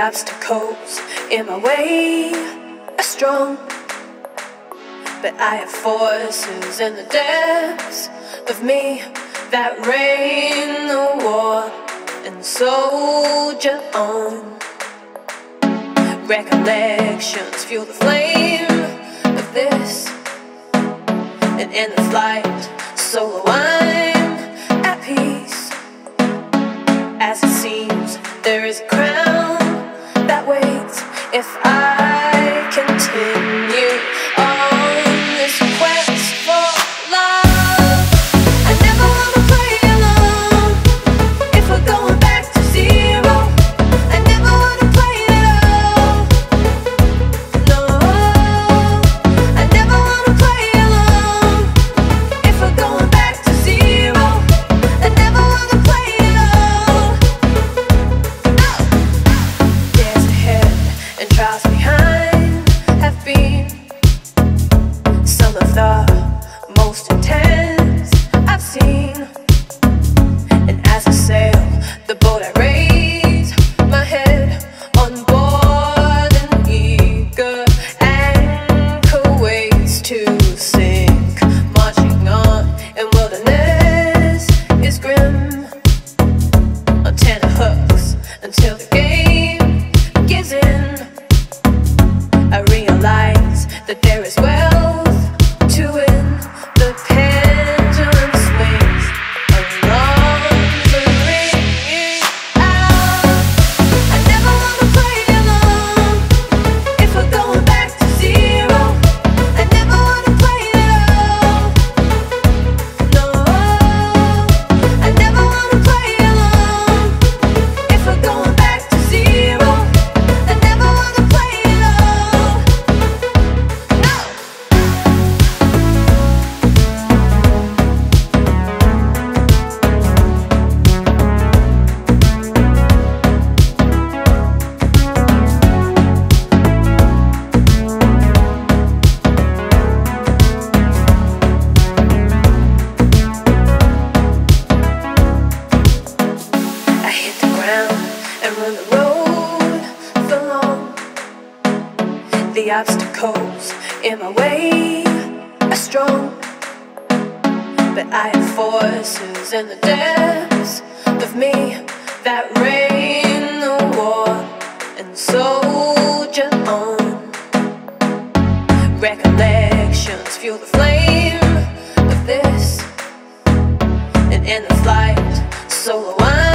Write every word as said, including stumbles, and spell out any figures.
obstacles in my way are strong, but I have forces in the depths of me that reign the war and soldier on. Recollections fuel the flame of this, and in the flight solo I'm at peace. As it seems, there is a crown that waits if I continue on this quest for love. I never wanna play alone if we're going back to zero. I never wanna play it all. No, I never wanna play alone if we're going back to zero. I never wanna play it all. No. Days ahead and trials behind have been some of the most intense I've seen. And as I sail the boat, I raise my head on board an eager anchor waits to sink. Marching on in wilderness is grim, on tenor hooks until the game gives in. I realize that there is wealth to win. The pendulum swings along the ringing out. I never wanna play alone if we're going back to zero. I never wanna play it all. No, I never wanna play alone if we're going back to zero. I never wanna play it all. No. I hit the ground and run the road for long. The obstacles in my way are strong, but I have forces in the depths of me that reign the war and soldier on. Recollections fuel the flame of this, and in the flight solo I'm